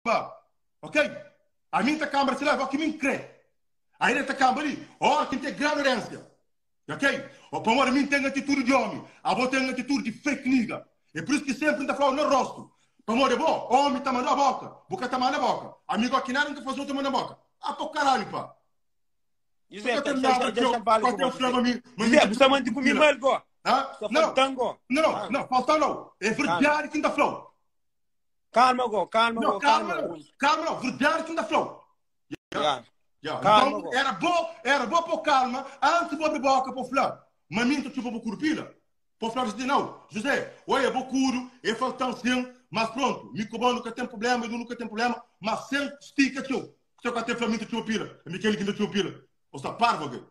ok? A minha câmara se leva, o que me crê. Aí nessa câmara ali, ó, quem tem grande herência. Ok? O para mim tem atitude de homem, a avó tem atitude de fake nigga. É por isso que sempre está falando no rosto. Para mim, homem está mandando a boca, boca está mandando a boca. Amigo aqui nada que faz outro mandando a boca. Ah, para o caralho, pá. José, deixa falar com você. José, você manda comigo algo? Não, falta não. É verdade que ainda falou. Calma, go, calma. Calma, verdade que ainda falou. Calma, então, era bom por calma, antes de abrir boca para falar. Mas mim, tu tipo, vou curpila. Para falar assim, não, José, olha, vou curo, eu falo tão sim, mas pronto, me cobro nunca tem problema, eu nunca tem problema, mas sem estica, tio. Se eu quero ter flamengo, tu pila, é Miquel que ainda tu pila. Ou está parvo, alguém?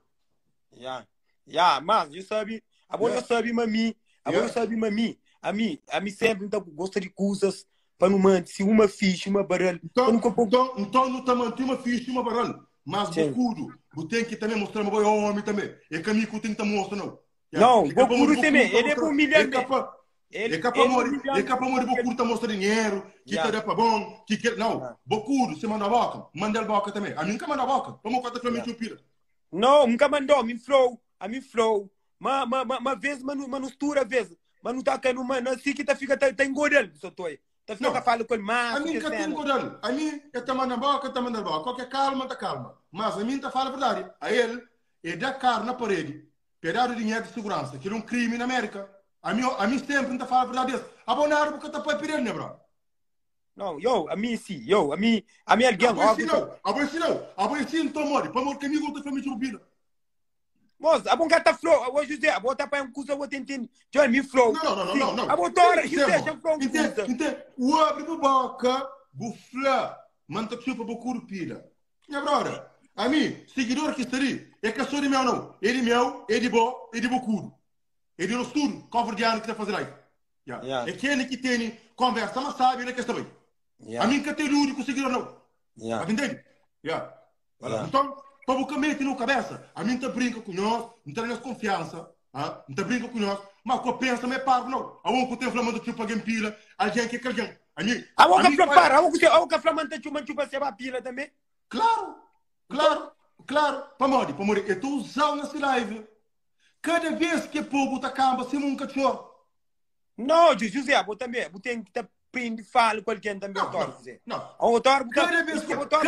Mas, eu sabe, agora eu sabe, mami, a mim sempre gosta de coisas para não manter, se uma ficha, uma baralho. Então não está mantendo uma ficha, uma baralho. Mas Bocudo, você tem que também mostrar uma boa homem também. É que a mim que tem que mostrar, não. Não, Bocudo também, ele é por milhão. É capaz de Bocudo tá mostrando dinheiro, que tá para bom, que quer. Não, Bocudo, você manda a boca, manda a boca também. A mim nunca manda a boca. Vamos contar para mim que eu pira. Não, nunca mandou, a mim flow. Uma vez, mas não estura, vez. Mas não tá caindo, mano, assim que tá engordando, só tô aí. Tá ficando falando com ele, mas. A mim nunca tem engordando. A mim, eu tá mandando a boca, Qualquer calma, tá calma. Mas a mim tá falando a verdade. A ele dá carro na parede, pedaço de dinheiro de segurança, que era um crime na América. A mim sempre não tá falando a verdade. Abonar porque tá para pedir, né, bro? Não, a mim sim, a mim alguém. Aborreci não tomou, para morrer comigo, eu tô falando de rubina. Moça, a bom tá flow, hoje José, a botar para um curso, eu vou tentar. Join me flow. Não. A botar, José, já flow. Entende? O abre a boca, bufla, manta que chupa bocuro pila. Minha brother, a mim, seguidor que estaria, é que sou de meu não. Ele meu, é de bocuro. É de nosso tudo, cover de ano que tá fazendo aí. É aquele que tem conversa, mas sabe, ele quer saber. A mim que tem o único seguidor não. Entende? Então, para o caminho na cabeça, a mim não brinca com nós, não tem confiança, não brinca com nós, mas quando pensa, não é parvo, não. A um que tem flamando tipo alguém pila, alguém que é alguém. A um que flamando, a um que flamando chupa se a pila também? Claro. Para morrer, eu estou usando nessa live. Cada vez que o povo está camba, se nunca chora. Não, José, você também, você tem que prende fala com alguém também, José. Não. Cada vez que o povo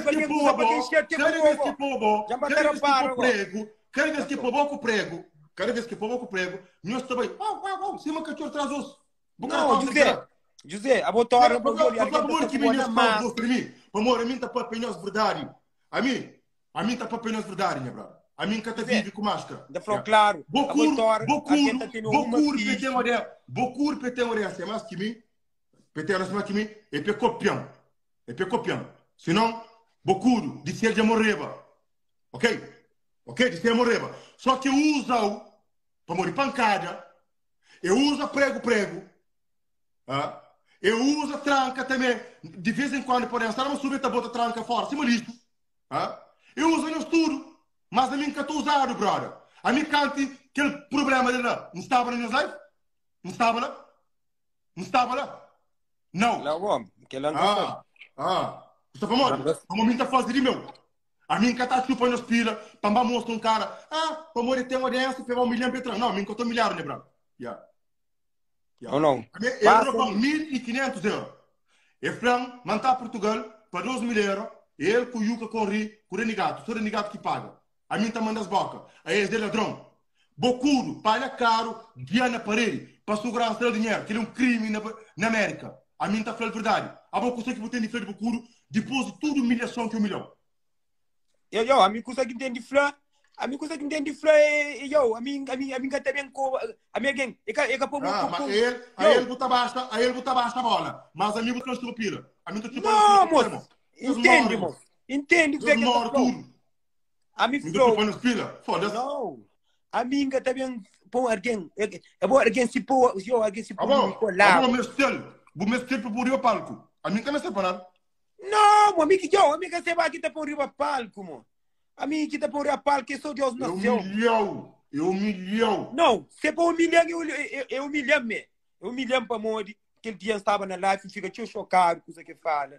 prego, nós também, se uma cachorro traz osso. Não, José, a botar por favor, que me diz para mim. Amor, a mim está para apenas verdade. A mim está para apenas verdade, minha brother. A mim que vive com máscara. Da falou claro. Bocur PT é mais que mim. PT é mais que mim. É para copião. Senão, Bocuro, disse ele já morreva. Ok? Disse ele morreva. Só que usa para morrer pancada. Eu uso prego. Eu uso tranca também. De vez em quando, por exemplo, não subir a bota tranca fora. Cima listo. Eu uso no estudo. Mas a mim que estou usado, brother. A mim cante aquele problema dele lá. Não estava na minha live? Não estava lá? Não. Não, que ele não Está famoso? Como a mim está fazendo meu. A mim que está chupando as pilas. Para mostrar um cara. Para morrer tem uma audiência, pegar 1 milhão para não, a mim que eu estou milhares, né, brother? Ou não? Eu vou 1.500 euros. E Fran, mandar Portugal para 2.000 euros. Ele com o Yuka corre, com o Renegato. Sou o Renegato que paga. A mim tá mandando as bocas. Aí eles de ladrão. Bocudo, paga caro, guia na parede, para segurar o dinheiro, que ele é um crime na América. A mim tá falando a verdade. A boca consegue botar de frente de Bocudo, depois de tudo humilhação que é 1 milhão. A mim consegue entender flã. A mim consegue entender flã a mim que também com a minha gang. Mas ele botar baixa a bola. Mas a mim botar a pila. A mim tá tipo não, moço. Entende o que é tudo. A mim flow. Foda-se. Não. A mim que também põe alguém. É bom alguém se pôr lá. Vou mestre para pôr o palco. A mim que não é separado. Não, a mim que você vai aqui para pôr o palco, mo. A mim que tá pôr o palco que só Deus não sei. Eu humilhou. Não, se for humilhar, eu humilhar me. Eu humilhar para morrer. Aquele dia estava na live e fica tão chocado com o que fala.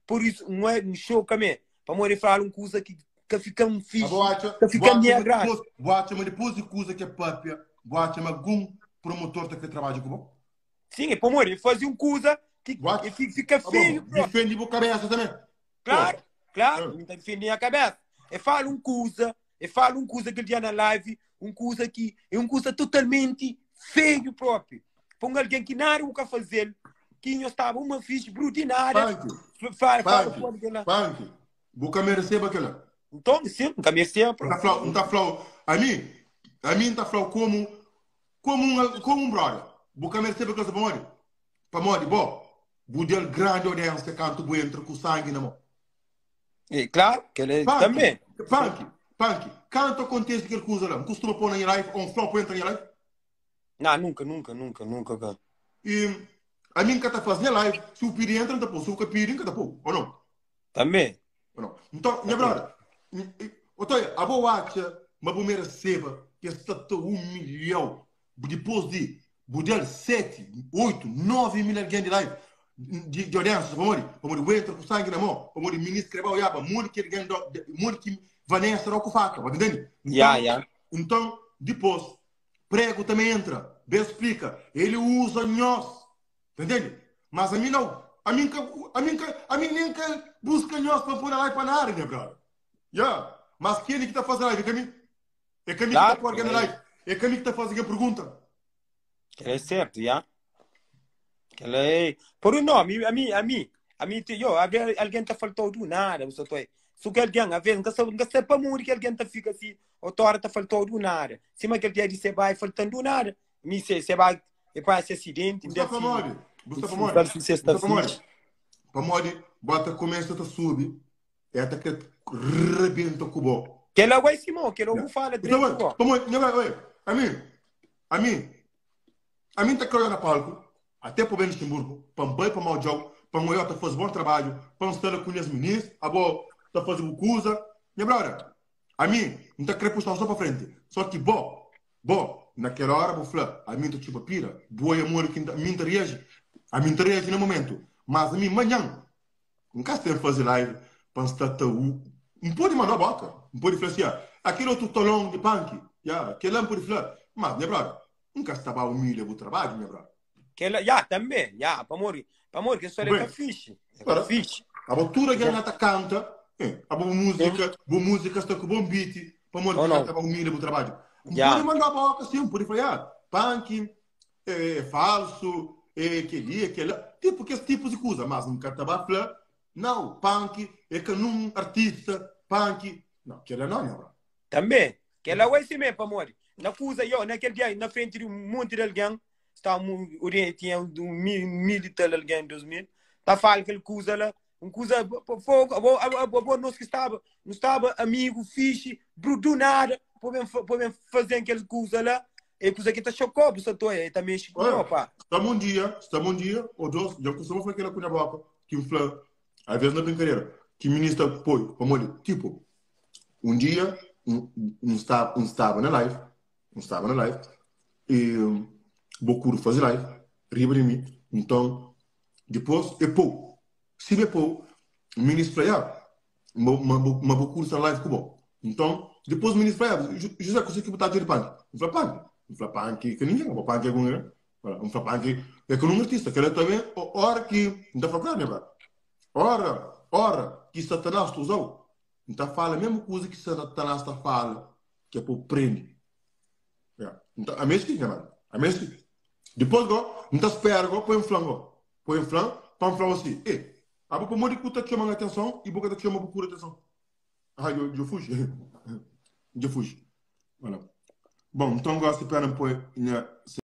por isso não é um show também. Para morrer falar uma coisa que fica um fixe, que fica minha graça. Boate, mas depois de coisa que é papia, boate, mas algum promotor que trabalha com você? Sim, é para morrer fazer uma coisa que fica feio. Defende a cabeça também. Claro, claro, não tem defender a cabeça. É fala uma coisa que ele dia na live, uma coisa que é uma coisa totalmente feio próprio. Põe alguém que nada o que fazer, que não estava uma ficha brutinada. Punk, boca me receba aquela. Então, sim, nunca me sempre. Não está falando. A mim está falando como um brother. Boca me receba aquela para morrer. Bom, budel grande audiência canto bu entra com sangue na mão. É claro, que ele também. Punk, canto acontece aquele coisa lá, costuma pôr na live, ou um flop entra em live? Não, nunca. E a mim que está fazendo live, se o piri entra, não está se o piri entra, ou não? Também. Ou não? Então, minha brother, a boa acha, mas vou me receba, que está 1 milhão, depois de budel 7, 8, 9 mil alguém de live, de audiência, para morrer, entra com sangue na mão, para morrer, ministro, creba, iaba, morrer que alguém, morrer que Vanessa não com faca, entende? Então, depois, prego também entra, bem explica, ele usa nós, entende? Mas a mim não, a mim nem que busca nós para pôr a live para na área, né, brother? Mas quem é que está fazendo live? É que está fazendo live, é que está fazendo a pergunta. Que é certo, Que é... Por um nome, a mim, alguém está faltando do nada, você está aí. Se alguém, às vezes, não sei para morrer que alguém fica assim, ou tora está faltando do nada. Se mas aquele dia de você vai faltando do nada, me se vai, e para esse acidente, Gustavo Mori, para morrer, bota começa a subir, é até que rebenta o cubo. Que ela vai Simão, que não fala direito. A mim está criando na palco, até para o Luxemburgo, para o Bai, para o Maljão, para o Moiota fazer bom trabalho, para o Stella com as meninas, a boa está fazendo coisa. Minha brother, a mim não está querendo puxar só para frente. Só que, naquela hora, vou falar, a mim está tipo pira, boa amor que a mim está reage no momento. Mas a mim, amanhã, não quero ter fazer live, para estar não pode mandar a boca, não pode falar assim, aquele outro tolão de punk, aquele não pode falar. Mas, minha brother, nunca estava humilhado o trabalho, minha brother. Que ela, também, para morrer, que isso é fixe. É fixe. A altura que ela canta, a boa música está com bom beat, para morrer que estava humilhado o trabalho. Não pode mandar a boca assim, não pode falar, punk, falso, aquele, tipo que esse tipo de coisa, mas nunca estava a falar, não, punk, é que num artista, punk, não, que ela não, minha brother. Também, que ela vai ser mesmo, para morrer. Na coisa, naquele dia, na frente de um monte de alguém, tinha 1.000 e tal alguém, 2.000, está falando aquela coisa lá, uma coisa, nós que não estava amigo, fixe, do nada, podemos fazer aquela coisa lá, é coisa que está chocando, você também chocou, pá. Estamos um dia, ou dois, já costumamos fazer aquela coisa boca, que fala, às vezes na brincadeira, que ministra, tipo, um dia, não estava na live, e Bocuro fazer live, riba de mim, então, depois, se o ministro falou, mas Bocuro está live com bom. Então, depois o ministro falou, José, você que botar de punk? Não fala punk, que ninguém, não punk é com ele, não fala punk, é com um artista, que ele também, hora que, não está falando, né, hora que Satanás está usando, então fala a mesma coisa que Satanás está falando, que é para o prende. Então, a mesma coisa, né, a mesma coisa. Depois, não está esperando, põe um flango, para um flango assim, a boca muito que está chamando a atenção e a boca está chamando por atenção. Eu fugi. Voilà. Bom, então agora se espera um pouco.